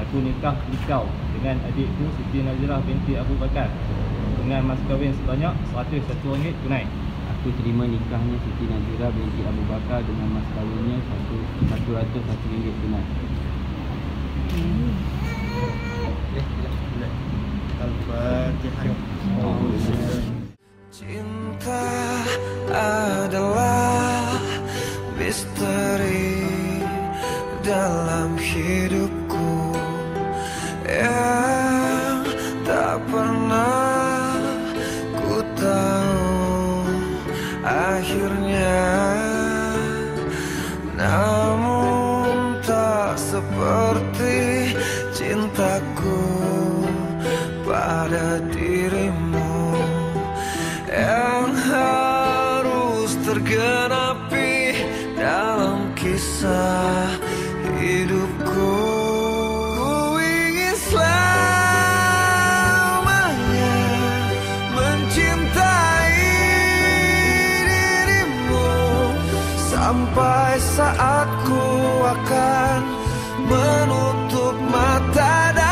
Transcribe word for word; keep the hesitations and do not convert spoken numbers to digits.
aku nikah engkau dengan adikku Siti Nazirah binti Abu Bakar dengan mas kahwin sebanyak seratus satu ringgit tunai. Aku terima nikahnya Siti Nazirah binti Abu Bakar dengan mas kahwinnya satu ratus satu ringgit tunai. Al-Fatihah. Cinta adalah misteri dalam hidupku yang tak pernah ku tahu akhirnya, namun tak seperti cintaku pada dirimu yang harus tergenapi dalam kisah hidupku. Ku ingin selamanya mencintai dirimu sampai saat ku akan menutup mata dan